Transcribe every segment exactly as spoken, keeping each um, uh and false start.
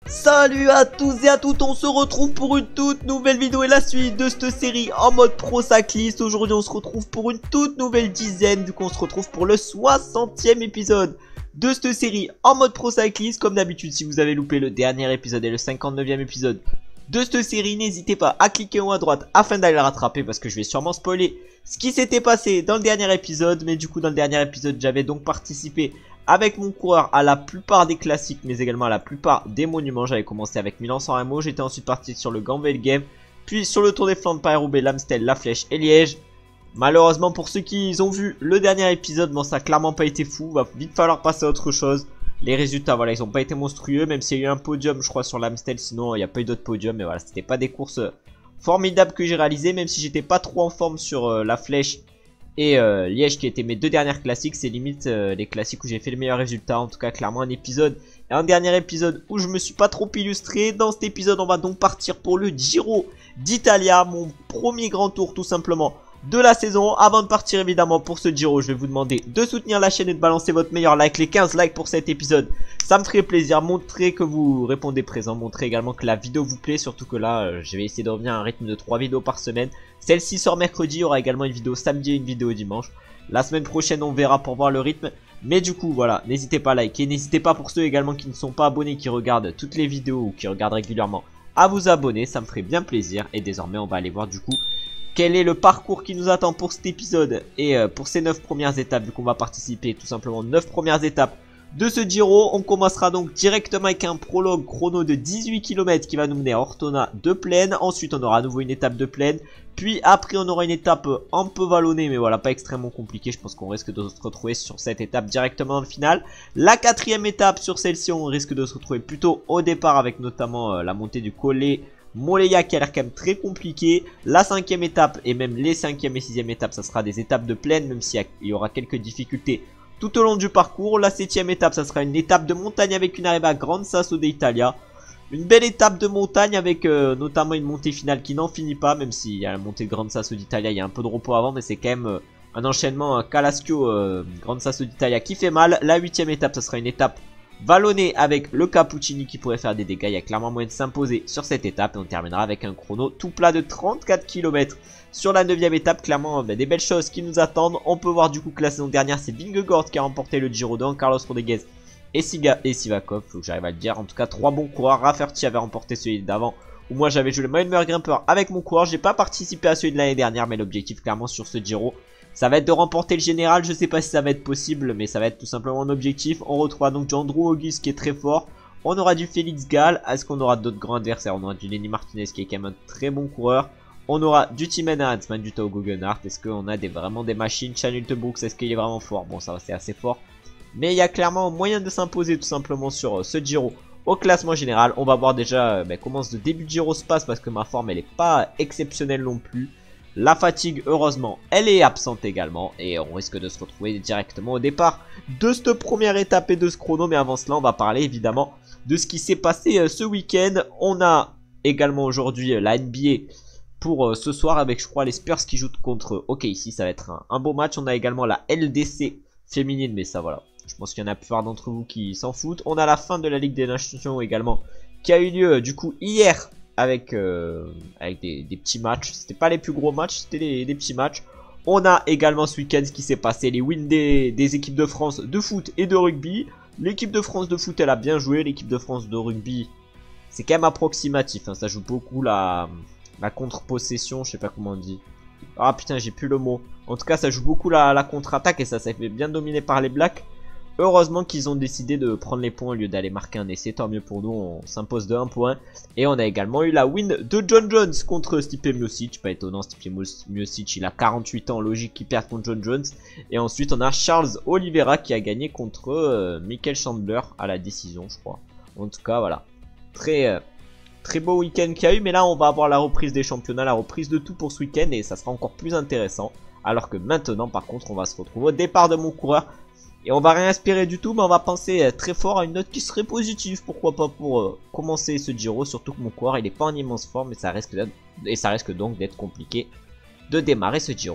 Salut à tous et à toutes, on se retrouve pour une toute nouvelle vidéo et la suite de cette série en mode pro cycliste. Aujourd'hui on se retrouve pour une toute nouvelle dizaine, du coup on se retrouve pour le soixantième épisode de cette série en mode pro cycliste. Comme d'habitude, si vous avez loupé le dernier épisode et le cinquante-neuvième épisode de cette série, n'hésitez pas à cliquer en haut à droite afin d'aller le rattraper, parce que je vais sûrement spoiler ce qui s'était passé dans le dernier épisode. Mais du coup dans le dernier épisode j'avais donc participé avec mon coureur à la plupart des classiques, mais également à la plupart des monuments. J'avais commencé avec Milan-San Remo, j'étais ensuite parti sur le Ganvel Game, puis sur le Tour des Flandres, Paris-Roubaix, l'Amstel, La Flèche et Liège. Malheureusement pour ceux qui ont vu le dernier épisode, bon ça a clairement pas été fou, va vite falloir passer à autre chose. Les résultats, voilà, ils ont pas été monstrueux, même s'il y a eu un podium je crois sur l'Amstel, sinon il n'y a pas eu d'autres podiums. Mais voilà, c'était pas des courses formidables que j'ai réalisées, même si j'étais pas trop en forme sur euh, La Flèche et euh, Liège qui étaient mes deux dernières classiques. C'est limite euh, les classiques où j'ai fait le meilleur résultat. En tout cas clairement un épisode et un dernier épisode où je me suis pas trop illustré. Dans cet épisode on va donc partir pour le Giro d'Italia, mon premier grand tour tout simplement de la saison. Avant de partir évidemment pour ce Giro, je vais vous demander de soutenir la chaîne et de balancer votre meilleur like, les quinze likes pour cet épisode. Ça me ferait plaisir, montrer que vous répondez présent, montrer également que la vidéo vous plaît, surtout que là euh, je vais essayer de revenir à un rythme de trois vidéos par semaine. Celle-ci sort mercredi, il y aura également une vidéo samedi et une vidéo dimanche. La semaine prochaine on verra pour voir le rythme. Mais du coup voilà, n'hésitez pas à liker, n'hésitez pas pour ceux également qui ne sont pas abonnés, qui regardent toutes les vidéos ou qui regardent régulièrement, à vous abonner, ça me ferait bien plaisir. Et désormais on va aller voir du coup quel est le parcours qui nous attend pour cet épisode et euh, pour ces neuf premières étapes, vu qu'on va participer tout simplement neuf premières étapes de ce Giro. On commencera donc directement avec un prologue chrono de dix-huit kilomètres qui va nous mener à Ortona de plaine. Ensuite on aura à nouveau une étape de plaine, puis après on aura une étape un peu vallonnée, mais voilà, pas extrêmement compliquée. Je pense qu'on risque de se retrouver sur cette étape directement dans le final. La quatrième étape, sur celle-ci on risque de se retrouver plutôt au départ, avec notamment euh, la montée du Colle Moleia qui a l'air quand même très compliqué. La cinquième étape et même les cinquième et sixième étapes, ça sera des étapes de plaine, même s'il y, y aura quelques difficultés tout au long du parcours. La septième étape, ça sera une étape de montagne avec une arrivée à Gran Sasso d'Italia. Une belle étape de montagne avec euh, notamment une montée finale qui n'en finit pas, même s'il y a la montée de Gran Sasso d'Italia, il y a un peu de repos avant, mais c'est quand même euh, un enchaînement, un Calaschio euh, Gran Sasso d'Italia qui fait mal. La huitième étape, ça sera une étape vallonné avec le Cappuccini qui pourrait faire des dégâts. Il y a clairement moyen de s'imposer sur cette étape. Et on terminera avec un chrono tout plat de trente-quatre kilomètres sur la neuvième étape. Clairement bah, des belles choses qui nous attendent. On peut voir du coup que la saison dernière c'est Vingegaard qui a remporté le Giro devant Carlos Rodriguez et, Siga et Sivakov, faut que j'arrive à le dire. En tout cas trois bons coureurs. Rafferty avait remporté celui d'avant, où moi j'avais joué le maillot de meilleur grimpeur avec mon coureur. J'ai pas participé à celui de l'année dernière, mais l'objectif clairement sur ce Giro, ça va être de remporter le général. Je sais pas si ça va être possible, mais ça va être tout simplement un objectif. On retrouvera donc Jandro Auguste qui est très fort. On aura du Félix Gall. Est-ce qu'on aura d'autres grands adversaires? On aura du Lenny Martinez qui est quand même un très bon coureur. On aura du Timen Hansman, du Tao Guggenhardt. Est-ce qu'on a des, vraiment des machines? Chanute Brooks, est-ce qu'il est vraiment fort? Bon, ça c'est assez fort, mais il y a clairement moyen de s'imposer tout simplement sur euh, ce Giro au classement général. On va voir déjà euh, bah, comment ce début de Giro se passe, parce que ma forme elle est pas exceptionnelle non plus. La fatigue, heureusement, elle est absente également. Et on risque de se retrouver directement au départ de cette première étape et de ce chrono. Mais avant cela, on va parler évidemment de ce qui s'est passé euh, ce week-end. On a également aujourd'hui euh, la N B A pour euh, ce soir, avec je crois les Spurs qui jouent contre O K C. Ça va être un, un beau match. On a également la L D C féminine, mais ça voilà, je pense qu'il y en a la plupart d'entre vous qui s'en foutent. On a la fin de la Ligue des Nations également, qui a eu lieu euh, du coup hier, avec, euh, avec des, des petits matchs. C'était pas les plus gros matchs, c'était des, des petits matchs. On a également ce week-end ce qui s'est passé, les wins des, des équipes de France de foot et de rugby. L'équipe de France de foot elle a bien joué, l'équipe de France de rugby c'est quand même approximatif, hein. Ça joue beaucoup la, la contre-possession, je sais pas comment on dit. Ah putain, j'ai plus le mot. En tout cas ça joue beaucoup la, la contre-attaque, et ça s'est fait bien dominer par les Blacks. Heureusement qu'ils ont décidé de prendre les points au lieu d'aller marquer un essai, tant mieux pour nous, on s'impose de un point. Et on a également eu la win de John Jones contre Stipe Miocic, pas étonnant, Stipe Miocic il a quarante-huit ans, logique qu'il perde contre John Jones. Et ensuite on a Charles Oliveira qui a gagné contre euh, Michael Chandler à la décision je crois. En tout cas voilà, très, euh, très beau week-end qu'il y a eu, mais là on va avoir la reprise des championnats, la reprise de tout pour ce week-end, et ça sera encore plus intéressant. Alors que maintenant par contre on va se retrouver au départ de mon coureur. Et on va rien espérer du tout, mais on va penser euh, très fort à une note qui serait positive, pourquoi pas, pour euh, commencer ce Giro. Surtout que mon coureur il est pas en immense forme, et ça risque, et ça risque donc d'être compliqué de démarrer ce Giro.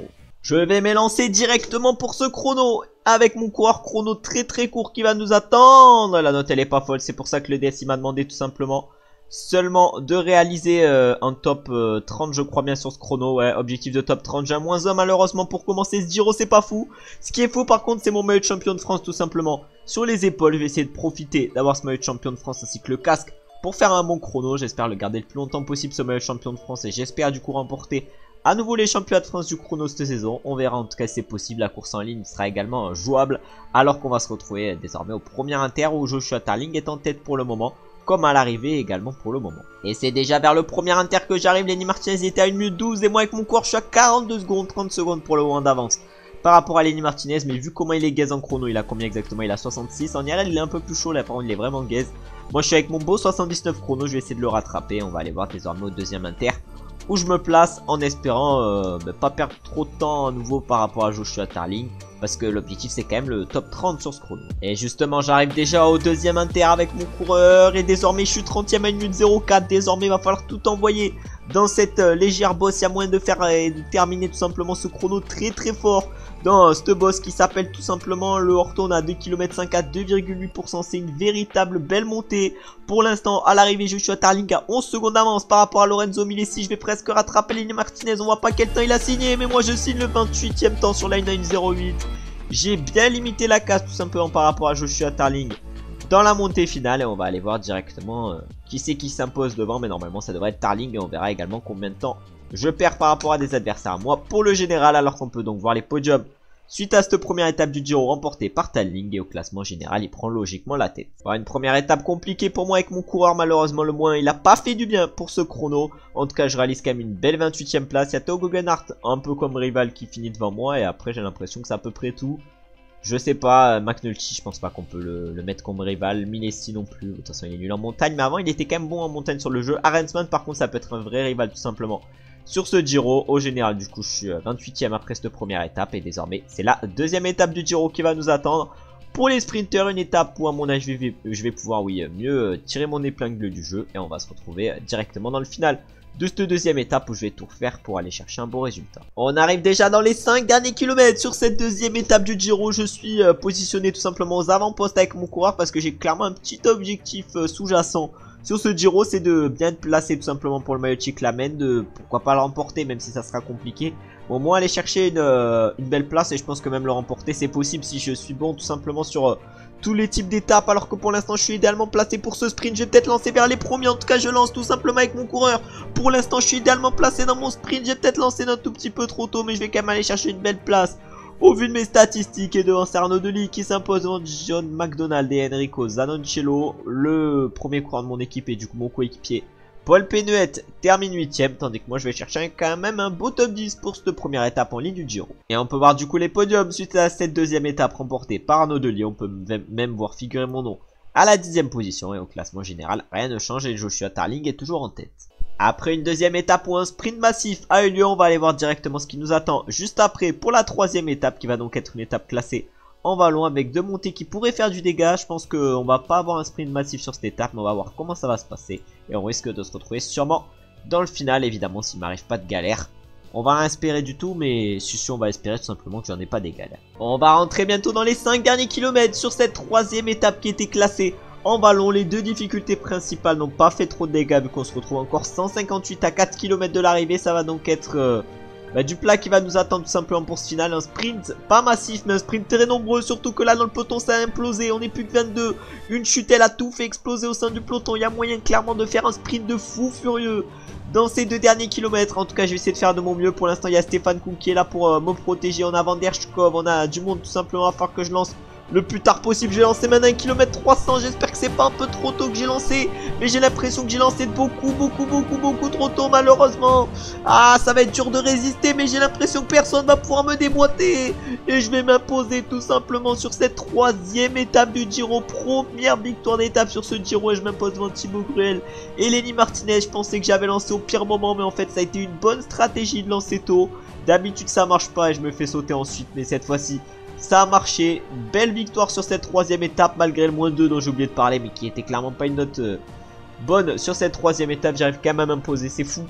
Je vais m'élancer directement pour ce chrono avec mon coureur chrono très très court qui va nous attendre. La note elle est pas folle, c'est pour ça que le D S I m'a demandé tout simplement seulement de réaliser euh, un top euh, trente je crois bien sur ce chrono. Ouais, objectif de top trente, j'ai un moins un malheureusement pour commencer ce Giro, c'est pas fou. Ce qui est faux par contre c'est mon maillot de champion de France tout simplement sur les épaules. Je vais essayer de profiter d'avoir ce maillot de champion de France ainsi que le casque pour faire un bon chrono. J'espère le garder le plus longtemps possible ce maillot de champion de France et j'espère du coup remporter à nouveau les championnats de France du chrono cette saison. On verra, en tout cas c'est possible. La course en ligne sera également jouable alors qu'on va se retrouver désormais au premier inter où Joshua Tarling est en tête pour le moment, comme à l'arrivée également pour le moment. Et c'est déjà vers le premier inter que j'arrive. Lenny Martinez était à une minute douze et moi avec mon coureur je suis à quarante-deux secondes, trente secondes pour le moment d'avance par rapport à Lenny Martinez. Mais vu comment il est gaze en chrono, il a combien exactement? Il a soixante-six. En I R L il est un peu plus chaud là, par contre il est vraiment gaze. Moi je suis avec mon beau soixante-dix-neuf chrono, je vais essayer de le rattraper. On va aller voir désormais au deuxième inter où je me place en espérant euh, bah, pas perdre trop de temps à nouveau par rapport à Joshua Tarling, parce que l'objectif c'est quand même le top trente sur ce chrono. Et justement j'arrive déjà au deuxième inter avec mon coureur et désormais je suis trentième à une minute zéro quatre. Désormais il va falloir tout envoyer dans cette euh, légère bosse. Il y a moyen de faire et euh, de terminer tout simplement ce chrono très très fort dans euh, cette bosse qui s'appelle tout simplement le Horton à deux kilomètres cinq à deux virgule huit pour cent. C'est une véritable belle montée. Pour l'instant à l'arrivée Joshua Tarling à onze secondes d'avance par rapport à Lorenzo Milesi. Je vais presque rattraper Lenny Martinez. On voit pas quel temps il a signé, mais moi je signe le vingt-huitième temps sur la nine zéro huit. J'ai bien limité la casse tout simplement par rapport à Joshua Tarling dans la montée finale. Et on va aller voir directement euh, qui c'est qui s'impose devant. Mais normalement ça devrait être Tarling. Et on verra également combien de temps je perds par rapport à des adversaires à moi pour le général. Alors qu'on peut donc voir les podiums suite à cette première étape du Giro remportée par Tarling. Et au classement général il prend logiquement la tête. Voilà, une première étape compliquée pour moi avec mon coureur. Malheureusement le moins il a pas fait du bien pour ce chrono. En tout cas je réalise quand même une belle vingt-huitième place. Il y a Tao Geoghegan-Hart un peu comme rival qui finit devant moi. Et après j'ai l'impression que c'est à peu près tout. Je sais pas, McNulty je pense pas qu'on peut le, le mettre comme rival. Milesi non plus, de toute façon il est nul en montagne. Mais avant il était quand même bon en montagne sur le jeu. Arensman par contre ça peut être un vrai rival tout simplement sur ce Giro. Au général du coup je suis vingt-huitième après cette première étape. Et désormais c'est la deuxième étape du Giro qui va nous attendre. Pour les sprinters, une étape où à mon âge je vais, je vais pouvoir oui mieux tirer mon épingle du jeu. Et on va se retrouver directement dans le final de cette deuxième étape où je vais tout refaire pour aller chercher un bon résultat. On arrive déjà dans les cinq derniers kilomètres sur cette deuxième étape du Giro. Je suis euh, positionné tout simplement aux avant-postes avec mon coureur parce que j'ai clairement un petit objectif euh, sous-jacent sur ce Giro, c'est de bien être placé tout simplement pour le maillot de cyclamen, de pourquoi pas le remporter même si ça sera compliqué. Au moins aller chercher une, euh, une belle place et je pense que même le remporter c'est possible si je suis bon tout simplement sur euh, tous les types d'étapes. Alors que pour l'instant je suis idéalement placé pour ce sprint. Je vais peut-être lancer vers les premiers, en tout cas je lance tout simplement avec mon coureur. Pour l'instant je suis idéalement placé dans mon sprint. J'ai peut-être lancé un tout petit peu trop tôt mais je vais quand même aller chercher une belle place au vu de mes statistiques. Et devant Arnaud Delis qui s'impose devant John McDonald et Enrico Zanoncello, le premier coureur de mon équipe et du coup mon coéquipier Paul Pénuet termine huitième, tandis que moi je vais chercher quand même un beau top dix pour cette première étape en ligne du Giro. Et on peut voir du coup les podiums suite à cette deuxième étape remportée par Arnaud Delis. On peut même voir figurer mon nom à la dixième position et au classement général rien ne change et Joshua Tarling est toujours en tête. Après une deuxième étape où un sprint massif a eu lieu, on va aller voir directement ce qui nous attend juste après pour la troisième étape qui va donc être une étape classée en vallon avec deux montées qui pourraient faire du dégât. Je pense qu'on va pas avoir un sprint massif sur cette étape mais on va voir comment ça va se passer. Et on risque de se retrouver sûrement dans le final évidemment s'il m'arrive pas de galère. On va rien espérer du tout mais si, si on va espérer tout simplement que j'en ai pas des galères. On va rentrer bientôt dans les cinq derniers kilomètres sur cette troisième étape qui était classée en vallon. Les deux difficultés principales n'ont pas fait trop de dégâts vu qu'on se retrouve encore cent cinquante-huit à quatre kilomètres de l'arrivée. Ça va donc être euh, bah, du plat qui va nous attendre tout simplement pour ce final. Un sprint pas massif mais un sprint très nombreux, surtout que là dans le peloton ça a implosé. On est plus que vingt-deux. Une chute elle a tout fait exploser au sein du peloton. Il y a moyen clairement de faire un sprint de fou furieux dans ces deux derniers kilomètres. En tout cas je vais essayer de faire de mon mieux. Pour l'instant il y a Stéphane Koum qui est là pour euh, me protéger en avant d'Erchkov. On a du monde tout simplement à faire que je lance le plus tard possible. J'ai lancé maintenant un kilomètre trois cents. J'espère que c'est pas un peu trop tôt que j'ai lancé. Mais j'ai l'impression que j'ai lancé beaucoup, beaucoup, beaucoup, beaucoup trop tôt malheureusement. Ah, ça va être dur de résister. Mais j'ai l'impression que personne va pouvoir me déboîter. Et je vais m'imposer tout simplement sur cette troisième étape du Giro. Première victoire d'étape sur ce Giro. Et je m'impose devant Thibaut Gruel et Lenny Martinez. Je pensais que j'avais lancé au pire moment. Mais en fait ça a été une bonne stratégie de lancer tôt. D'habitude ça marche pas et je me fais sauter ensuite. Mais cette fois-ci ça a marché. Belle victoire sur cette troisième étape malgré le moins deux dont j'ai oublié de parler mais qui était clairement pas une note euh, bonne sur cette troisième étape. J'arrive quand même à m'imposer, c'est fou.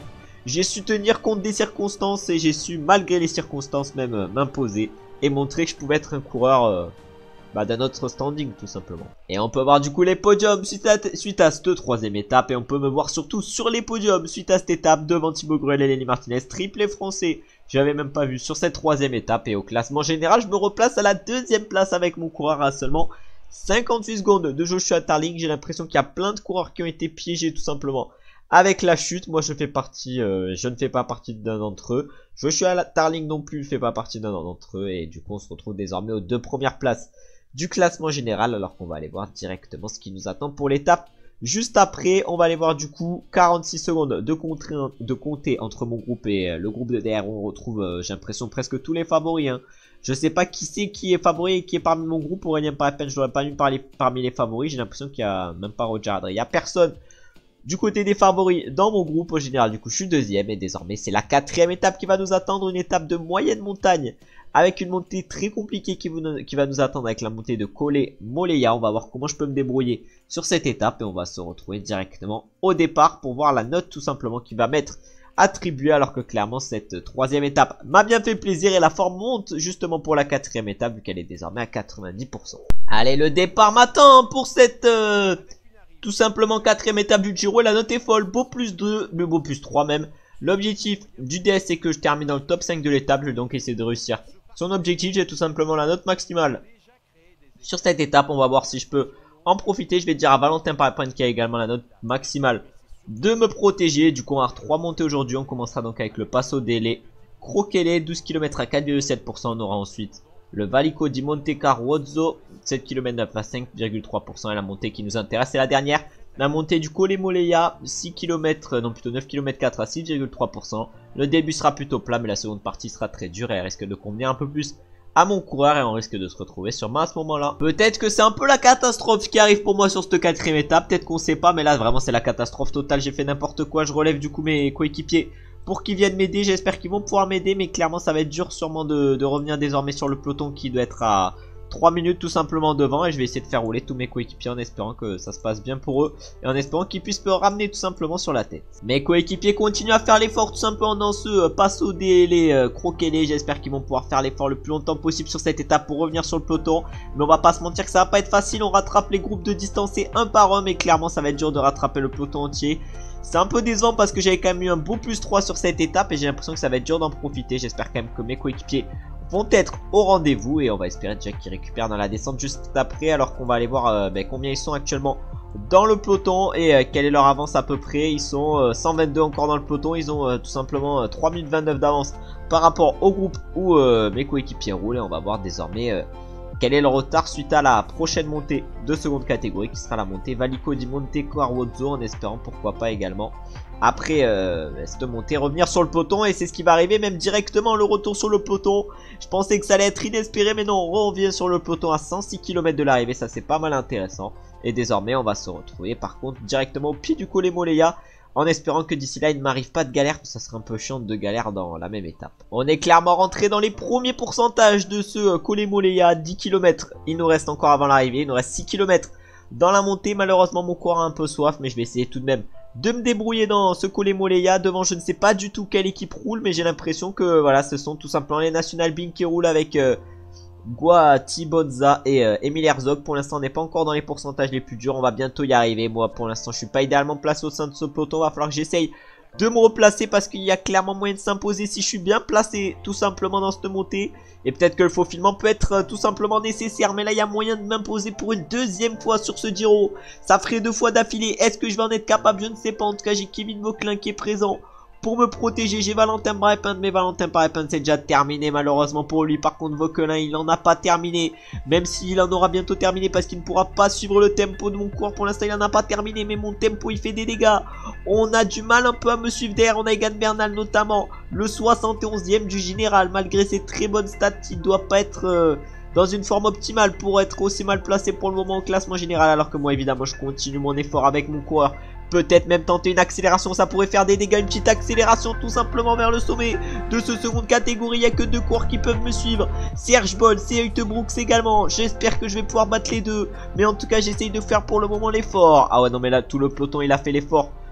J'ai su tenir compte des circonstances et j'ai su, malgré les circonstances même, euh, m'imposer et montrer que je pouvais être un coureur euh, bah, d'un autre standing tout simplement. Et on peut voir du coup les podiums suite à, suite à cette troisième étape, et on peut me voir surtout sur les podiums suite à cette étape devant Thibaut Gruel et Lenny Martinez, triplé français. J'avais même pas vu sur cette troisième étape, et au classement général je me replace à la deuxième place avec mon coureur à seulement cinquante-huit secondes de Joshua Tarling. J'ai l'impression qu'il y a plein de coureurs qui ont été piégés tout simplement avec la chute. Moi je fais partie, euh, je ne fais pas partie d'un d'entre eux. Joshua Tarling non plus ne fait pas partie d'un d'entre eux. Et du coup on se retrouve désormais aux deux premières places du classement général. Alors qu'on va aller voir directement ce qui nous attend pour l'étape juste après. On va aller voir du coup quarante-six secondes de compter, de compter entre mon groupe et le groupe de derrière. On retrouve euh, j'ai l'impression presque tous les favoris, hein. Je sais pas qui c'est qui est favori et qui est parmi mon groupe. Aurélien Parapen, je l'aurais pas mis parmi, parmi les favoris. J'ai l'impression qu'il y a même pas Roger Adrien. Il y a personne du côté des favoris dans mon groupe au général. Du coup je suis deuxième et désormais c'est la quatrième étape qui va nous attendre. Une étape de moyenne montagne avec une montée très compliquée qui, vous, qui va nous attendre avec la montée de Collet Moleya. On va voir comment je peux me débrouiller sur cette étape et on va se retrouver directement au départ pour voir la note tout simplement qui va m'être attribuée, alors que clairement cette troisième étape m'a bien fait plaisir et la forme monte justement pour la quatrième étape vu qu'elle est désormais à quatre-vingt-dix pour cent. Allez, le départ m'attend pour cette euh, tout simplement quatrième étape du Giro et la note est folle. Beau plus deux, le beau plus trois même. L'objectif du D S c'est que je termine dans le top cinq de l'étape. Je vais donc essayer de réussir son objectif. J'ai tout simplement la note maximale sur cette étape. On va voir si je peux en profiter. Je vais dire à Valentin Parapen qui a également la note maximale de me protéger. Du coup on va avoir trois montées aujourd'hui. On commencera donc avec le Passo delle Crocchelle, douze kilomètres à quatre virgule sept pour cent. On aura ensuite le Valico di Monte Carrozzo, sept kilomètres à cinq virgule trois pour cent. Et la montée qui nous intéresse c'est la dernière, la montée du Collet Moleya, six kilomètres, non plutôt neuf kilomètres quatre à six virgule trois pour cent. Le début sera plutôt plat mais la seconde partie sera très dure et elle risque de convenir un peu plus à mon coureur et on risque de se retrouver sûrement à ce moment là. Peut-être que c'est un peu la catastrophe qui arrive pour moi sur cette quatrième étape, peut-être qu'on sait pas, mais là vraiment c'est la catastrophe totale. J'ai fait n'importe quoi. Je relève du coup mes coéquipiers pour qu'ils viennent m'aider. J'espère qu'ils vont pouvoir m'aider, mais clairement ça va être dur sûrement de, de revenir désormais sur le peloton qui doit être à trois minutes tout simplement devant, et je vais essayer de faire rouler tous mes coéquipiers en espérant que ça se passe bien pour eux et en espérant qu'ils puissent me ramener tout simplement sur la tête. Mes coéquipiers continuent à faire l'effort tout simplement dans ce euh, Passo delle euh, Crocchelle. J'espère qu'ils vont pouvoir faire l'effort le plus longtemps possible sur cette étape pour revenir sur le peloton, mais on va pas se mentir que ça va pas être facile. On rattrape les groupes de distancés un par un, mais clairement ça va être dur de rattraper le peloton entier. C'est un peu décevant parce que j'avais quand même eu un beau plus trois sur cette étape et j'ai l'impression que ça va être dur d'en profiter. J'espère quand même que mes coéquipiers vont être au rendez-vous et on va espérer déjà qu'ils récupèrent dans la descente juste après, alors qu'on va aller voir euh, ben, combien ils sont actuellement dans le peloton et euh, quelle est leur avance à peu près. Ils sont euh, cent vingt-deux encore dans le peloton. Ils ont euh, tout simplement euh, trois minutes vingt-neuf d'avance par rapport au groupe où euh, mes coéquipiers roulent, et on va voir désormais euh, quel est le retard suite à la prochaine montée de seconde catégorie qui sera la montée Valico di Monte Carrozzo, en espérant pourquoi pas également après euh, cette montée revenir sur le peloton, et c'est ce qui va arriver, même directement le retour sur le peloton. Je pensais que ça allait être inespéré, mais non, on revient sur le peloton à cent six kilomètres de l'arrivée. Ça c'est pas mal intéressant, et désormais on va se retrouver par contre directement au pied du Collet Moleya, en espérant que d'ici là il ne m'arrive pas de galère, ça serait un peu chiant de galère dans la même étape. On est clairement rentré dans les premiers pourcentages de ce Collet Moleya, dix kilomètres il nous reste encore avant l'arrivée, il nous reste six kilomètres dans la montée. Malheureusement mon coureur a un peu soif, mais je vais essayer tout de même de me débrouiller dans ce Collet Moleya. Devant je ne sais pas du tout quelle équipe roule, mais j'ai l'impression que voilà, ce sont tout simplement les National Bean qui roulent avec euh, Guati Bonza et euh, Emile Herzog. Pour l'instant on n'est pas encore dans les pourcentages les plus durs, on va bientôt y arriver. Moi pour l'instant je suis pas idéalement placé au sein de ce peloton, va falloir que j'essaye de me replacer parce qu'il y a clairement moyen de s'imposer si je suis bien placé tout simplement dans cette montée. Et peut-être que le faufilement peut être euh, tout simplement nécessaire, mais là il y a moyen de m'imposer pour une deuxième fois sur ce Giro. Ça ferait deux fois d'affilée. Est-ce que je vais en être capable? Je ne sais pas. En tout cas j'ai Kevin Vauquelin qui est présent pour me protéger. J'ai Valentin Parapen, mais Valentin Parapen c'est déjà terminé malheureusement pour lui. Par contre Vauquelin il n'en a pas terminé, même s'il en aura bientôt terminé parce qu'il ne pourra pas suivre le tempo de mon cours. Pour l'instant il n'en a pas terminé, mais mon tempo il fait des dégâts. On a du mal un peu à me suivre derrière. On a Egan Bernal notamment, le soixante et onzième du général. Malgré ses très bonnes stats, il doit pas être euh, dans une forme optimale pour être aussi mal placé pour le moment au classement général, alors que moi évidemment je continue mon effort avec mon coureur. Peut-être même tenter une accélération, ça pourrait faire des dégâts, une petite accélération tout simplement vers le sommet de ce seconde catégorie. Il n'y a que deux coureurs qui peuvent me suivre, Serge Boll et Huyte Brooks également. J'espère que je vais pouvoir battre les deux, mais en tout cas j'essaye de faire pour le moment l'effort. Ah ouais non mais là tout le peloton il a fait l'effort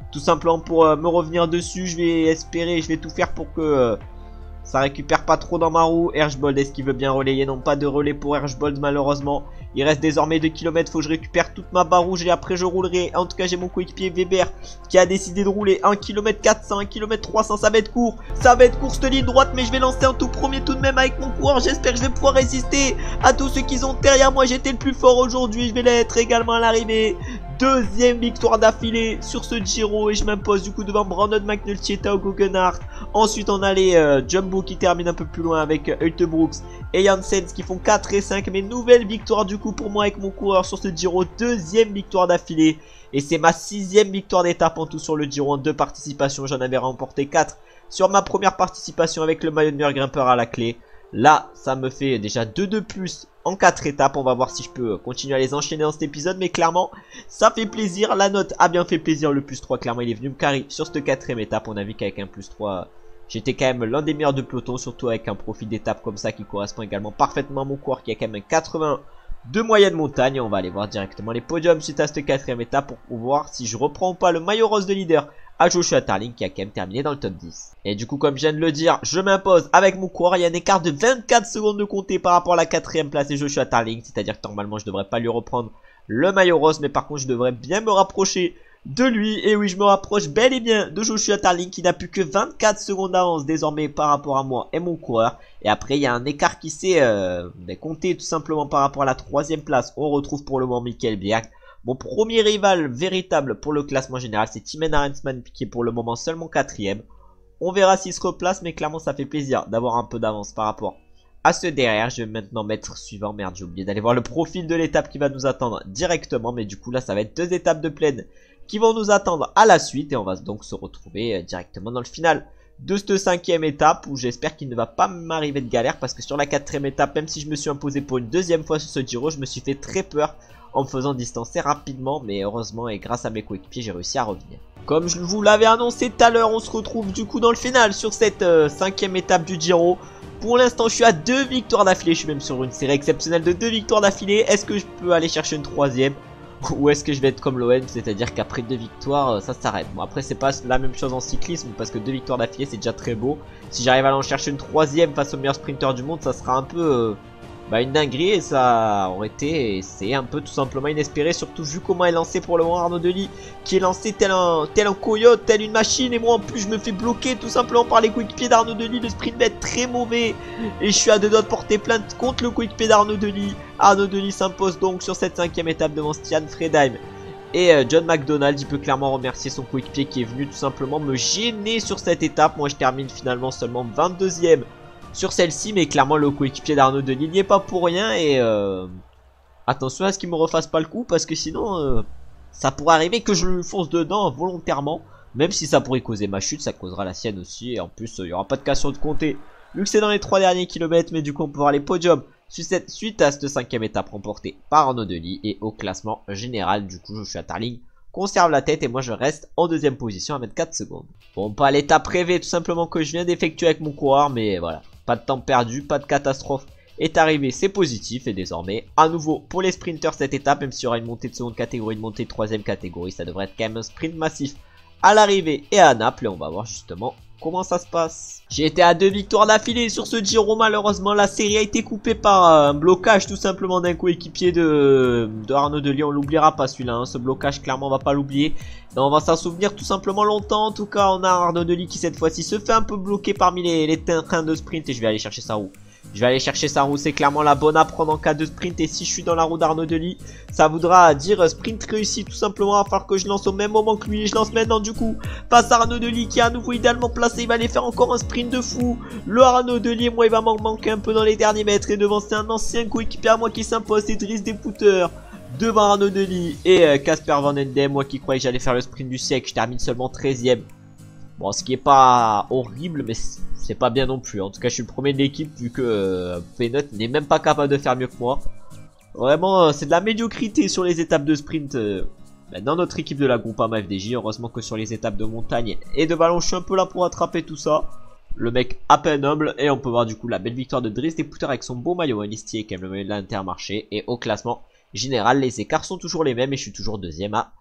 tout simplement pour euh, me revenir dessus. Je vais espérer, je vais tout faire pour que euh, ça récupère pas trop dans ma roue. Hershbold, est-ce qu'il veut bien relayer? Non, pas de relais pour Hershbold malheureusement. Il reste désormais deux kilomètres, faut que je récupère toute ma barre rouge et après je roulerai. En tout cas j'ai mon coéquipier Weber qui a décidé de rouler un kilomètre quatre cents, un kilomètre trois cents, ça va être court. Ça va être court cette ligne droite, mais je vais lancer un tout premier tout de même avec mon coureur. J'espère que je vais pouvoir résister à tous ceux qui sont derrière moi. J'étais le plus fort aujourd'hui, je vais l'être également à l'arrivée. Deuxième victoire d'affilée sur ce Giro et je m'impose du coup devant Brandon McNulty et Tao Guggenhardt. Ensuite on a les euh, Jumbo qui terminent un peu plus loin avec euh, Hultebrooks et Janssens qui font quatre et cinq. Mais nouvelle victoire du coup pour moi avec mon coureur sur ce Giro. Deuxième victoire d'affilée et c'est ma sixième victoire d'étape en tout sur le Giro en deux participations. J'en avais remporté quatre sur ma première participation avec le maillot de meilleur grimpeur à la clé. Là ça me fait déjà deux de plus en quatre étapes. On va voir si je peux continuer à les enchaîner dans cet épisode, mais clairement ça fait plaisir. La note a bien fait plaisir, le plus trois clairement il est venu me carry sur cette quatrième étape. On a vu qu'avec un plus trois j'étais quand même l'un des meilleurs de peloton, surtout avec un profil d'étape comme ça qui correspond également parfaitement à mon coureur qui a quand même un quatre-vingts de moyenne montagne. On va aller voir directement les podiums suite à cette quatrième étape pour voir si je reprends ou pas le maillot rose de leader à Joshua Tarling qui a quand même terminé dans le top dix. Et du coup comme je viens de le dire, je m'impose avec mon coureur. Il y a un écart de vingt-quatre secondes de compter par rapport à la quatrième place et Joshua Tarling. C'est à dire que normalement je devrais pas lui reprendre le maillot rose, mais par contre je devrais bien me rapprocher de lui. Et oui, je me rapproche bel et bien de Joshua Tarling qui n'a plus que vingt-quatre secondes d'avance désormais par rapport à moi et mon coureur. Et après il y a un écart qui s'est euh, compté tout simplement par rapport à la troisième place. On retrouve pour le moment Michael Bjerg. Mon premier rival véritable pour le classement général, c'est Timen Arensman qui est pour le moment seulement quatrième. On verra s'il se replace, mais clairement ça fait plaisir d'avoir un peu d'avance par rapport à ceux derrière. Je vais maintenant mettre suivant. Merde, j'ai oublié d'aller voir le profil de l'étape qui va nous attendre directement. Mais du coup là ça va être deux étapes de plaine qui vont nous attendre à la suite. Et on va donc se retrouver directement dans le final de cette cinquième étape où j'espère qu'il ne va pas m'arriver de galère. Parce que sur la quatrième étape, même si je me suis imposé pour une deuxième fois sur ce Giro, je me suis fait très peur en me faisant distancer rapidement, mais heureusement et grâce à mes coéquipiers j'ai réussi à revenir. Comme je vous l'avais annoncé tout à l'heure, on se retrouve du coup dans le final sur cette euh, cinquième étape du Giro. Pour l'instant je suis à deux victoires d'affilée, je suis même sur une série exceptionnelle de deux victoires d'affilée. Est-ce que je peux aller chercher une troisième ou est-ce que je vais être comme l'O M, c'est à dire qu'après deux victoires euh, ça s'arrête. Bon après c'est pas la même chose en cyclisme parce que deux victoires d'affilée c'est déjà très beau. Si j'arrive à aller en chercher une troisième face au meilleur sprinter du monde, ça sera un peu... Euh, Bah une dinguerie et ça aurait été, c'est un peu tout simplement inespéré, surtout vu comment est lancé pour le moment Arnaud Delis qui est lancé tel un, tel un coyote, tel une machine, et moi en plus je me fais bloquer tout simplement par les coéquipiers d'Arnaud Delis. Le sprint va être très mauvais et je suis à deux doigts de porter plainte contre le coéquipier d'Arnaud Delis. Arnaud Delis s'impose donc sur cette cinquième étape devant Stian Fredheim et euh, John McDonald. Il peut clairement remercier son coéquipier qui est venu tout simplement me gêner sur cette étape. Moi je termine finalement seulement vingt-deuxième sur celle-ci, mais clairement le coéquipier d'Arnaud Delis n'y est pas pour rien. Et euh, attention à ce qu'il me refasse pas le coup, parce que sinon euh, ça pourrait arriver que je lui fonce dedans volontairement. Même si ça pourrait causer ma chute, ça causera la sienne aussi. Et en plus il euh, n'y aura pas de question de compter vu que c'est dans les trois derniers kilomètres. Mais du coup on peut voir les podiums suite à cette cinquième étape remportée par Arnaud Delis. Et au classement général du coup je suis à Tarling conserve la tête et moi je reste en deuxième position à vingt-quatre secondes. Bon, pas l'étape rêvée tout simplement que je viens d'effectuer avec mon coureur, mais voilà, pas de temps perdu, pas de catastrophe est arrivé, c'est positif. Et désormais à nouveau pour les sprinters cette étape, même s'il y aura une montée de seconde catégorie, une montée de troisième catégorie, ça devrait être quand même un sprint massif à l'arrivée et à Naples. Et on va voir justement comment ça se passe. J'ai été à deux victoires d'affilée sur ce Giro. Malheureusement la série a été coupée par un blocage tout simplement d'un coéquipier de, de Arnaud Delis. On l'oubliera pas celui-là, hein. Ce blocage clairement on va pas l'oublier. On va s'en souvenir tout simplement longtemps. En tout cas on a Arnaud Delis qui cette fois-ci se fait un peu bloquer parmi les, les trains de sprint. Et je vais aller chercher sa roue. Je vais aller chercher sa roue, c'est clairement la bonne à prendre en cas de sprint. Et si je suis dans la roue d'Arnaud Delis, ça voudra dire sprint réussi tout simplement. À falloir que je lance au même moment que lui. Et je lance maintenant du coup face à Arnaud Delis qui est à nouveau idéalement placé. Il va aller faire encore un sprint de fou. Le Arnaud Delis, moi il va m'en manquer un peu dans les derniers mètres. Et devant c'est un ancien coéquipier à moi qui s'impose, c'est Dries Deputer devant Arnaud Delis et Casper Van Endem. Moi qui croyais que j'allais faire le sprint du siècle, je termine seulement treizième. Bon, ce qui est pas horrible, mais c'est pas bien non plus. En tout cas, je suis le premier de l'équipe vu que euh, Penot n'est même pas capable de faire mieux que moi. Vraiment, euh, c'est de la médiocrité sur les étapes de sprint euh, dans notre équipe de la Groupama F D J. Heureusement que sur les étapes de montagne et de ballon, je suis un peu là pour attraper tout ça. Le mec à peine humble. Et on peut voir du coup la belle victoire de Dries Deputer avec son beau maillot Anistier, qui est le maillot de l'Intermarché. Et au classement général, les écarts sont toujours les mêmes et je suis toujours deuxième à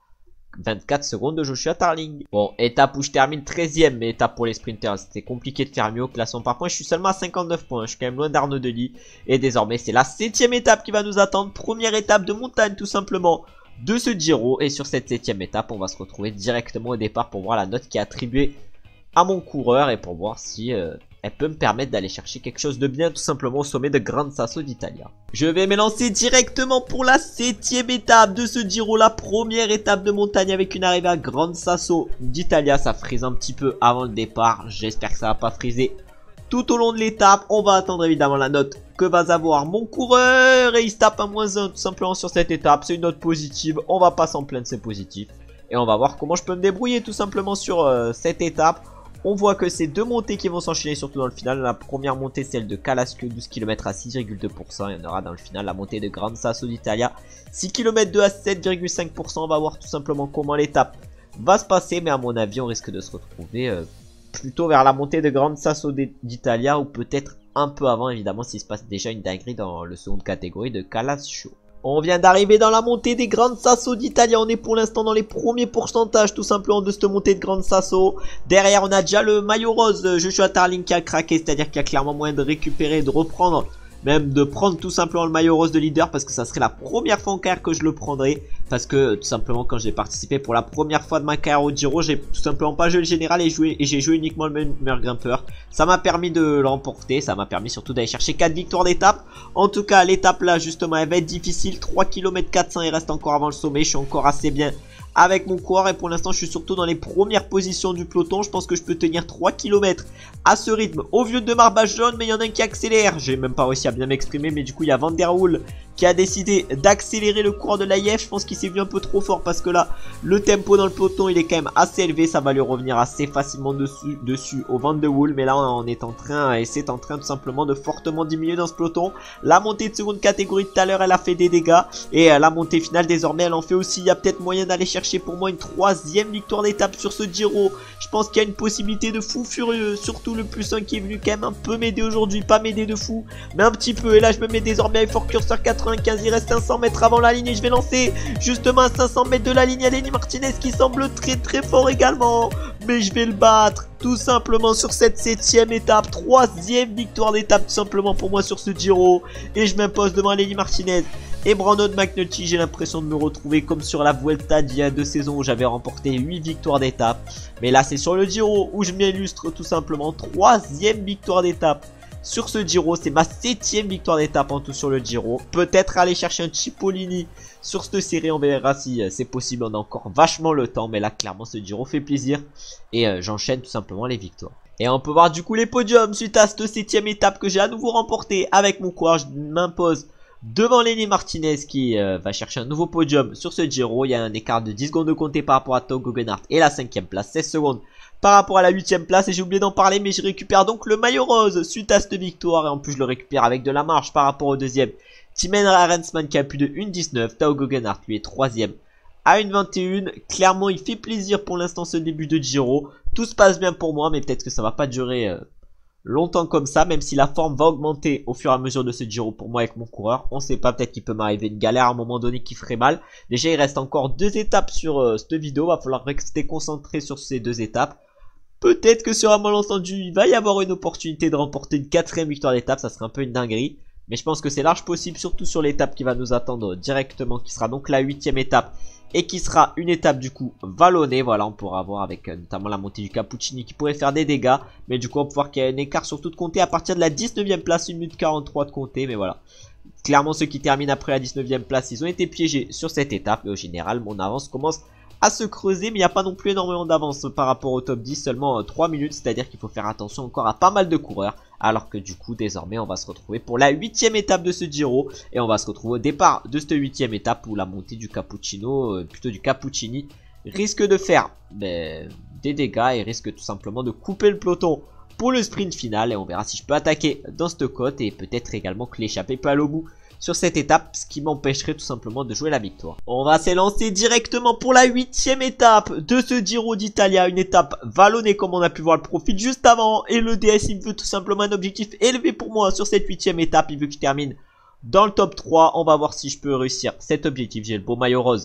vingt-quatre secondes de Joshua Tarling. Bon, étape où je termine treizième, mais étape pour les sprinters, c'était compliqué de faire mieux au classement par points. Je suis seulement à cinquante-neuf points, je suis quand même loin d'Arnaud Delis. Et désormais, c'est la septième étape qui va nous attendre. Première étape de montagne, tout simplement, de ce Giro. Et sur cette septième étape, on va se retrouver directement au départ pour voir la note qui est attribuée à mon coureur et pour voir si euh, elle peut me permettre d'aller chercher quelque chose de bien tout simplement au sommet de Gran Sasso d'Italia. Je vais me lancer directement pour la septième étape de ce Giro, la première étape de montagne avec une arrivée à Gran Sasso d'Italia. Ça frise un petit peu avant le départ, j'espère que ça va pas friser tout au long de l'étape. On va attendre évidemment la note que va avoir mon coureur et il se tape un moins un tout simplement sur cette étape. C'est une note positive, on va pas s'en plaindre, c'est positif. Et on va voir comment je peux me débrouiller tout simplement sur euh, cette étape. On voit que c'est deux montées qui vont s'enchaîner surtout dans le final. La première montée, celle de Calasque, douze kilomètres à six virgule deux pour cent. Il y en aura dans le final la montée de Gran Sasso d'Italia, six kilomètres deux à sept virgule cinq pour cent. On va voir tout simplement comment l'étape va se passer. Mais à mon avis, on risque de se retrouver euh, plutôt vers la montée de Gran Sasso d'Italia. Ou peut-être un peu avant, évidemment, s'il se passe déjà une dinguerie dans le seconde catégorie de Calascio. On vient d'arriver dans la montée des Gran Sasso d'Italia. On est pour l'instant dans les premiers pourcentages tout simplement de cette montée de Gran Sasso. Derrière on a déjà le maillot rose Joshua Tarling qui a craqué. C'est-à-dire qu'il y a clairement moyen de récupérer, de reprendre, même de prendre tout simplement le maillot rose de leader. Parce que ça serait la première fois en carrière que je le prendrai. Parce que tout simplement quand j'ai participé pour la première fois de ma carrière au Giro, j'ai tout simplement pas joué le général et, joué, et j'ai joué uniquement le meilleur grimpeur. Ça m'a permis de l'emporter, ça m'a permis surtout d'aller chercher quatre victoires d'étape. En tout cas l'étape là justement elle va être difficile, trois kilomètres quatre cents, il reste encore avant le sommet, je suis encore assez bien avec mon coureur et pour l'instant je suis surtout dans les premières positions du peloton. Je pense que je peux tenir trois kilomètres à ce rythme au vieux de Marbache jaune, mais il y en a un qui accélère. J'ai même pas réussi à bien m'exprimer, mais du coup il y a Van der Poel qui a décidé d'accélérer le coureur de l'A I F. Je pense qu'il s'est vu un peu trop fort parce que là le tempo dans le peloton il est quand même assez élevé. Ça va lui revenir assez facilement dessus, dessus au Van der Poel, mais là on est en train et c'est en train tout simplement de fortement diminuer dans ce peloton. La montée de seconde catégorie tout à l'heure elle a fait des dégâts et euh, la montée finale désormais elle en fait aussi. Il y a peut-être moyen d'aller chercher pour moi une troisième victoire d'étape sur ce Giro. Je pense qu'il y a une possibilité de fou furieux, surtout le plus un qui est venu quand même un peu m'aider aujourd'hui, pas m'aider de fou mais un petit peu. Et là je me mets désormais avec fort curseur quatre-vingt-quinze, il reste cinq cents mètres avant la ligne et je vais lancer justement à cinq cents mètres de la ligne à Lenny Martinez qui semble très très fort également, mais je vais le battre tout simplement sur cette septième étape. Troisième victoire d'étape tout simplement pour moi sur ce Giro et je m'impose devant Lenny Martinez et Brandon McNulty. J'ai l'impression de me retrouver comme sur la Vuelta d'il y a deux saisons où j'avais remporté huit victoires d'étape, mais là c'est sur le Giro où je m'illustre tout simplement. Troisième victoire d'étape sur ce Giro, c'est ma septième victoire d'étape en tout sur le Giro. Peut-être aller chercher un Cipollini sur cette série, on verra si c'est possible, on a encore vachement le temps, mais là clairement ce Giro fait plaisir et euh, j'enchaîne tout simplement les victoires. Et on peut voir du coup les podiums suite à cette septième étape que j'ai à nouveau remporté avec mon courage. Je m'impose devant Lenny Martinez qui euh, va chercher un nouveau podium sur ce Giro. Il y a un écart de dix secondes de compter par rapport à Tao Geoghegan et la cinquième place, seize secondes par rapport à la huitième place. Et j'ai oublié d'en parler, mais je récupère donc le maillot rose suite à cette victoire. Et en plus je le récupère avec de la marge par rapport au deuxième Timen Arensman qui a plus de une virgule dix-neuf. Tao Geoghegan lui est troisième à une vingt et un. Clairement il fait plaisir pour l'instant ce début de Giro. Tout se passe bien pour moi, mais peut-être que ça va pas durer euh, longtemps comme ça, même si la forme va augmenter au fur et à mesure de ce Giro pour moi avec mon coureur. On sait pas, peut-être qu'il peut m'arriver une galère à un moment donné qui ferait mal. Déjà il reste encore deux étapes sur euh, cette vidéo, va falloir rester concentré sur ces deux étapes. Peut-être que sur un malentendu il va y avoir une opportunité de remporter une quatrième victoire d'étape, ça serait un peu une dinguerie. Mais je pense que c'est large possible, surtout sur l'étape qui va nous attendre directement, qui sera donc la huitième étape. Et qui sera une étape du coup vallonnée. Voilà, on pourra voir avec euh, notamment la montée du Cappuccini qui pourrait faire des dégâts. Mais du coup on peut voir qu'il y a un écart surtout de compter à partir de la dix-neuvième place, une minute quarante-trois de compter. Mais voilà, clairement ceux qui terminent après la dix-neuvième place, ils ont été piégés sur cette étape. Et au général mon avance commence à se creuser, mais il n'y a pas non plus énormément d'avance par rapport au top dix, seulement euh, trois minutes. C'est à dire qu'il faut faire attention encore à pas mal de coureurs. Alors que du coup désormais on va se retrouver pour la huitième étape de ce Giro. Et on va se retrouver au départ de cette huitième étape où la montée du Cappuccino, euh, plutôt du Cappuccini, risque de faire ben, des dégâts et risque tout simplement de couper le peloton pour le sprint final. Et on verra si je peux attaquer dans cette côte et peut-être également que l'échappée peut aller au bout sur cette étape, ce qui m'empêcherait tout simplement de jouer la victoire. On va s'élancer directement pour la huitième étape de ce Giro d'Italia, une étape vallonnée comme on a pu voir le profil juste avant. Et le D S il veut tout simplement un objectif élevé pour moi sur cette huitième étape, il veut que je termine dans le top trois. On va voir si je peux réussir cet objectif. J'ai le beau maillot rose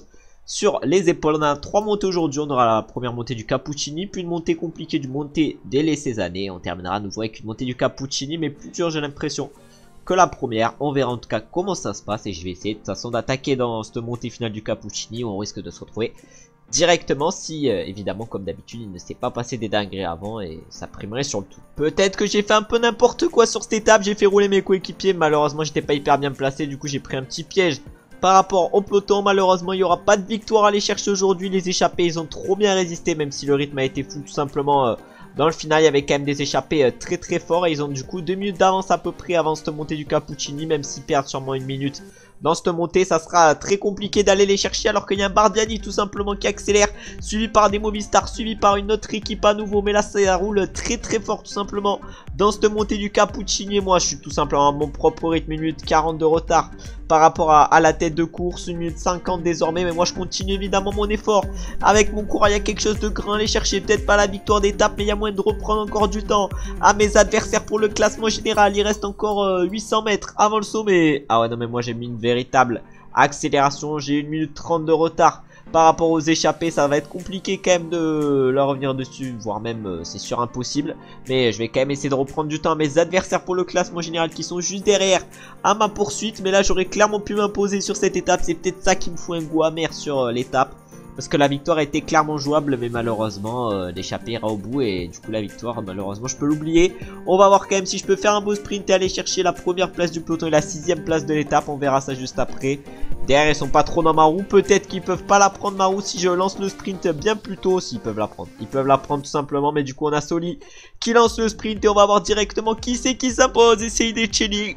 sur les épaules. On a trois montées aujourd'hui. On aura la première montée du Cappuccini, puis une montée compliquée du montée des Cézanne. On terminera à nouveau avec une montée du Cappuccini, mais plus dure, j'ai l'impression, que la première. On verra en tout cas comment ça se passe et je vais essayer de toute façon d'attaquer dans cette montée finale du Cappuccini où on risque de se retrouver directement si euh, évidemment comme d'habitude il ne s'est pas passé des dingueries avant et ça primerait sur le tout. Peut-être que j'ai fait un peu n'importe quoi sur cette étape, j'ai fait rouler mes coéquipiers, malheureusement j'étais pas hyper bien placé, du coup j'ai pris un petit piège par rapport au peloton. Malheureusement il n'y aura pas de victoire à aller chercher aujourd'hui, les échappés ils ont trop bien résisté même si le rythme a été fou tout simplement. euh, Dans le final, il y avait quand même des échappés euh, très très forts et ils ont du coup deux minutes d'avance à peu près avant cette montée du Cappuccini, même s'ils perdent sûrement une minute. Dans cette montée, ça sera très compliqué d'aller les chercher alors qu'il y a un Bardiani tout simplement qui accélère, suivi par des Movistar, suivi par une autre équipe à nouveau. Mais là, ça roule très très fort tout simplement dans cette montée du Cappuccini. Et moi, je suis tout simplement à mon propre rythme, une minute quarante de retard par rapport à, à la tête de course, une minute cinquante désormais. Mais moi, je continue évidemment mon effort avec mon coureur. Il y a quelque chose de grand à aller chercher, peut-être pas la victoire d'étape, mais il y a moyen de reprendre encore du temps à mes adversaires pour le classement général. Il reste encore euh, huit cents mètres avant le sommet. Ah ouais, non mais moi j'ai mis une véritable accélération, j'ai une minute trente de retard par rapport aux échappés. Ça va être compliqué quand même de leur revenir dessus, voire même euh, c'est sûr impossible, mais je vais quand même essayer de reprendre du temps à mes adversaires pour le classement général qui sont juste derrière à ma poursuite. Mais là j'aurais clairement pu m'imposer sur cette étape, c'est peut-être ça qui me fout un goût amer sur euh, l'étape, parce que la victoire était clairement jouable, mais malheureusement euh, l'échappée ira au bout et du coup la victoire malheureusement je peux l'oublier. On va voir quand même si je peux faire un beau sprint et aller chercher la première place du peloton et la sixième place de l'étape. On verra ça juste après. Derrière ils sont pas trop dans ma roue, peut-être qu'ils peuvent pas la prendre ma roue si je lance le sprint bien plus tôt. S'ils peuvent la prendre, ils peuvent la prendre tout simplement, mais du coup on a Soli qui lance le sprint et on va voir directement qui c'est qui s'impose. Essayer des Chelly.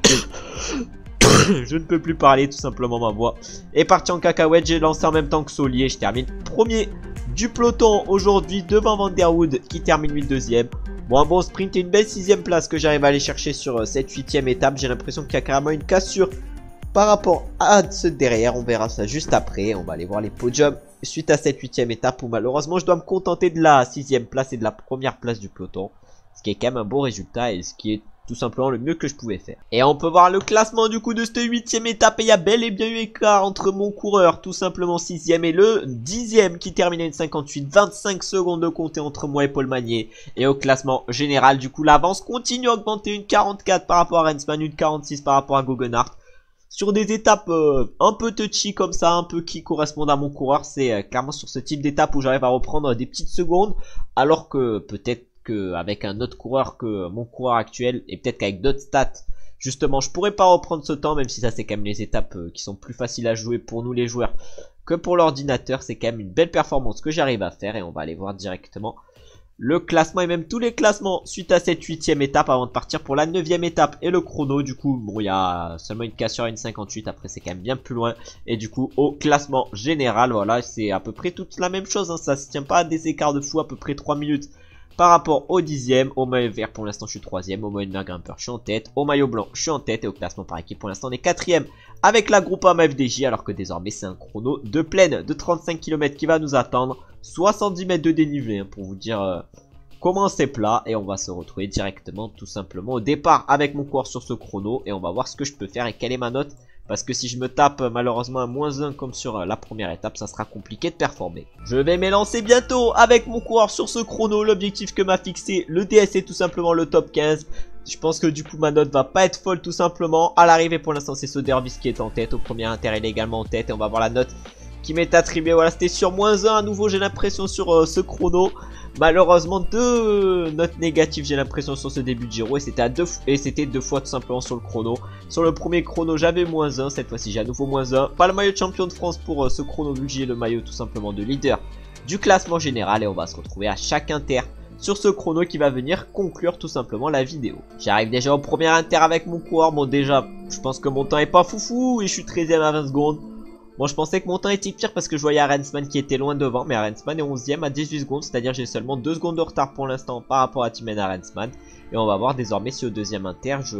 Je ne peux plus parler, tout simplement ma voix est partie en cacahuète. J'ai lancé en même temps que Soli et je termine premier du peloton aujourd'hui devant Van Der Wood qui termine huit deuxième. Bon, un bon sprint et une belle sixième place que j'arrive à aller chercher sur cette huitième étape. J'ai l'impression qu'il y a carrément une cassure par rapport à ceux derrière. On verra ça juste après. On va aller voir les podiums suite à cette huitième étape où malheureusement je dois me contenter de la sixième place et de la première place du peloton, ce qui est quand même un beau résultat et ce qui est tout simplement le mieux que je pouvais faire. Et on peut voir le classement du coup de cette huitième étape et il y a bel et bien eu écart entre mon coureur tout simplement sixième et le dixième qui terminait une cinquante-huit. vingt-cinq secondes de compter entre moi et Paul Magnier. Et au classement général du coup l'avance continue à augmenter, une quarante-quatre par rapport à Rensman, une quarante-six par rapport à Guggenhardt. Sur des étapes euh, un peu touchy comme ça, un peu qui correspondent à mon coureur, c'est euh, clairement sur ce type d'étape où j'arrive à reprendre des petites secondes, alors que peut-être avec un autre coureur que mon coureur actuel et peut-être qu'avec d'autres stats justement je pourrais pas reprendre ce temps, même si ça c'est quand même les étapes euh, qui sont plus faciles à jouer pour nous les joueurs que pour l'ordinateur. C'est quand même une belle performance que j'arrive à faire et on va aller voir directement le classement et même tous les classements suite à cette huitième étape avant de partir pour la neuvième étape et le chrono. Du coup bon, il y a seulement une cassure à une cinquante-huit, après c'est quand même bien plus loin et du coup au classement général voilà c'est à peu près toute la même chose hein. Ça se tient pas à des écarts de fou, à peu près trois minutes par rapport au dixième. Au maillot vert pour l'instant je suis troisième, au maillot de grimpeur je suis en tête, au maillot blanc je suis en tête et au classement par équipe pour l'instant on est quatrième avec la Groupama F D J, alors que désormais c'est un chrono de plaine de trente-cinq kilomètres qui va nous attendre, soixante-dix mètres de dénivelé hein, pour vous dire euh, comment c'est plat, et on va se retrouver directement tout simplement au départ avec mon coureur sur ce chrono et on va voir ce que je peux faire et quelle est ma note. Parce que si je me tape malheureusement un moins un comme sur la première étape, ça sera compliqué de performer. Je vais m'élancer bientôt avec mon coureur sur ce chrono. L'objectif que m'a fixé le D S est tout simplement le top quinze. Je pense que du coup ma note va pas être folle tout simplement. À l'arrivée pour l'instant c'est Sodervis qui est en tête. Au premier inter il est également en tête et on va voir la note qui m'est attribuée. Voilà, c'était sur moins un à nouveau j'ai l'impression sur euh, ce chrono. Malheureusement deux notes négatives j'ai l'impression sur ce début de Giro et c'était à deux et c'était deux fois tout simplement sur le chrono. Sur le premier chrono j'avais moins un, cette fois-ci j'ai à nouveau moins un. Pas le maillot de champion de France pour euh, ce chrono vu que j'ai le maillot tout simplement de leader du classement général et on va se retrouver à chaque inter sur ce chrono qui va venir conclure tout simplement la vidéo. J'arrive déjà au premier inter avec mon coureur. Bon déjà je pense que mon temps est pas foufou et je suis treizième à vingt secondes. Bon, je pensais que mon temps était pire parce que je voyais Rensman qui était loin devant, mais Rensman est onzième à dix-huit secondes, c'est-à-dire j'ai seulement deux secondes de retard pour l'instant par rapport à Timen Rensman. Et on va voir désormais si au deuxième inter je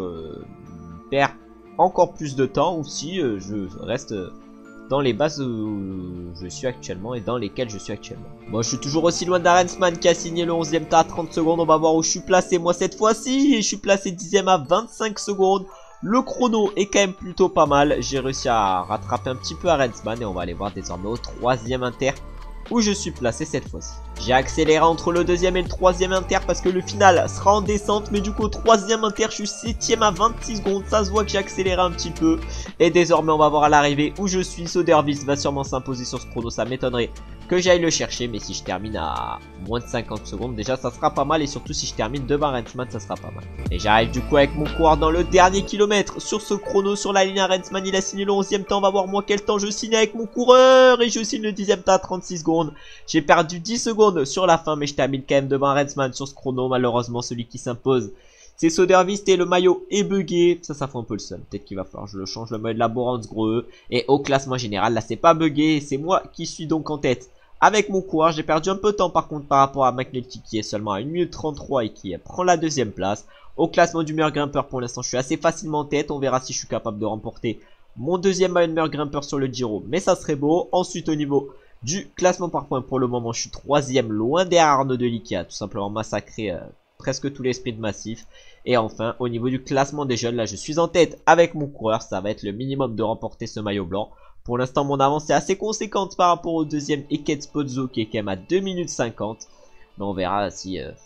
perds encore plus de temps ou si euh, je reste dans les bases où je suis actuellement et dans lesquelles je suis actuellement. Bon, je suis toujours aussi loin d'Arensman qui a signé le onzième tas à trente secondes. On va voir où je suis placé moi cette fois-ci. Et je suis placé dixième à vingt-cinq secondes. Le chrono est quand même plutôt pas mal. J'ai réussi à rattraper un petit peu Arensman et on va aller voir désormais au troisième inter où je suis placé cette fois-ci. J'ai accéléré entre le deuxième et le troisième inter parce que le final sera en descente. Mais du coup au troisième inter je suis septième à vingt-six secondes. Ça se voit que j'ai accéléré un petit peu. Et désormais on va voir à l'arrivée où je suis. Sodervist va sûrement s'imposer sur ce chrono. Ça m'étonnerait que j'aille le chercher. Mais si je termine à moins de cinquante secondes déjà ça sera pas mal. Et surtout si je termine devant Arensman ça sera pas mal. Et j'arrive du coup avec mon coureur dans le dernier kilomètre sur ce chrono sur la ligne. Arensman il a signé le onzième temps. On va voir moi quel temps je signe avec mon coureur. Et je signe le dixième temps à trente-six secondes. J'ai perdu dix secondes sur la fin, mais je termine quand même devant Arensman sur ce chrono. Malheureusement, celui qui s'impose, c'est Sodervist et le maillot est bugué. Ça, ça fait un peu le seum. Peut-être qu'il va falloir que je le change, le maillot de la Borans gros. Et au classement général, là, c'est pas bugué. C'est moi qui suis donc en tête avec mon coureur. J'ai perdu un peu de temps par contre par rapport à McNulty qui est seulement à une minute trente-trois et qui prend la deuxième place. Au classement du meilleur grimpeur, pour l'instant, je suis assez facilement en tête. On verra si je suis capable de remporter mon deuxième maillot de meilleur grimpeur sur le Giro. Mais ça serait beau. Ensuite, au niveau du classement par points, pour le moment je suis troisième, loin derrière Arnaud Delis qui a tout simplement massacré euh, presque tous les sprints massifs. Et enfin au niveau du classement des jeunes, là je suis en tête avec mon coureur. Ça va être le minimum de remporter ce maillot blanc. Pour l'instant mon avance est assez conséquente par rapport au deuxième Eket Spozzo qui est quand même à deux minutes cinquante. Mais on verra si euh,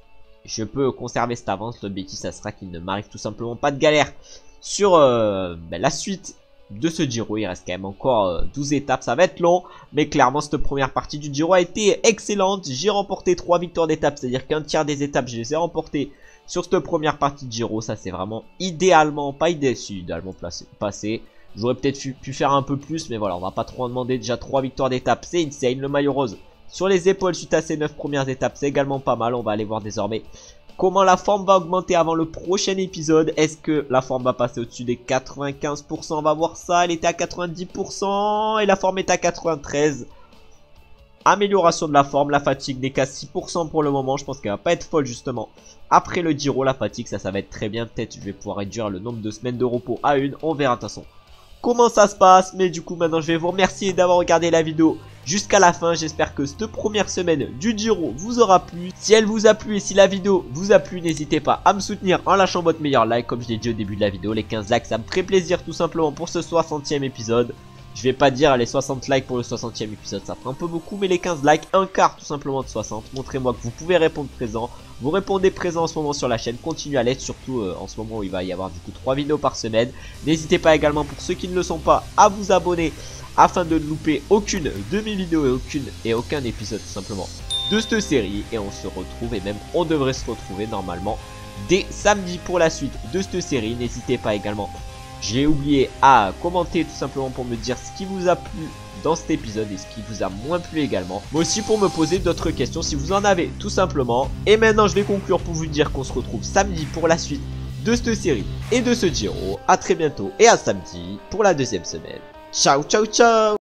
je peux conserver cette avance. L'objectif ça sera qu'il ne m'arrive tout simplement pas de galère sur euh, ben, la suite de ce Giro. Il reste quand même encore euh, douze étapes, ça va être long, mais clairement cette première partie du Giro a été excellente. J'ai remporté trois victoires d'étape, c'est à dire qu'un tiers des étapes je les ai remportées sur cette première partie de Giro. Ça c'est vraiment idéalement, pas idéal, si idéalement placé, passé. J'aurais peut-être pu faire un peu plus, mais voilà, on va pas trop en demander. Déjà trois victoires d'étape, c'est insane. Le maillot rose sur les épaules suite à ces neuf premières étapes, c'est également pas mal. On va aller voir désormais comment la forme va augmenter avant le prochain épisode. Est-ce que la forme va passer au-dessus des quatre-vingt-quinze pour cent? On va voir ça. Elle était à quatre-vingt-dix pour cent et la forme est à quatre-vingt-treize pour cent. Amélioration de la forme. La fatigue n'est qu'à six pour cent pour le moment. Je pense qu'elle va pas être folle justement. Après le Giro, la fatigue, ça, ça va être très bien. Peut-être je vais pouvoir réduire le nombre de semaines de repos à une. On verra de toute façon comment ça se passe. Mais du coup maintenant je vais vous remercier d'avoir regardé la vidéo jusqu'à la fin. J'espère que cette première semaine du Giro vous aura plu. Si elle vous a plu et si la vidéo vous a plu, n'hésitez pas à me soutenir en lâchant votre meilleur like. Comme je l'ai dit au début de la vidéo, les quinze likes ça me ferait plaisir tout simplement pour ce soixantième épisode. Je vais pas dire les soixante likes pour le soixantième épisode, ça ferait un peu beaucoup, mais les quinze likes, un quart tout simplement de soixante. Montrez-moi que vous pouvez répondre présent. Vous répondez présent en ce moment sur la chaîne, continuez à l'être, surtout euh, en ce moment où il va y avoir du coup trois vidéos par semaine. N'hésitez pas également, pour ceux qui ne le sont pas, à vous abonner afin de ne louper aucune de mes vidéos et aucune et aucun épisode tout simplement de cette série. Et on se retrouve, et même on devrait se retrouver normalement dès samedi pour la suite de cette série. N'hésitez pas également, j'ai oublié, à commenter tout simplement pour me dire ce qui vous a plu dans cet épisode et ce qui vous a moins plu également. Mais aussi pour me poser d'autres questions si vous en avez tout simplement. Et maintenant je vais conclure pour vous dire qu'on se retrouve samedi pour la suite de cette série et de ce Giro. A très bientôt et à samedi pour la deuxième semaine. Ciao ciao ciao.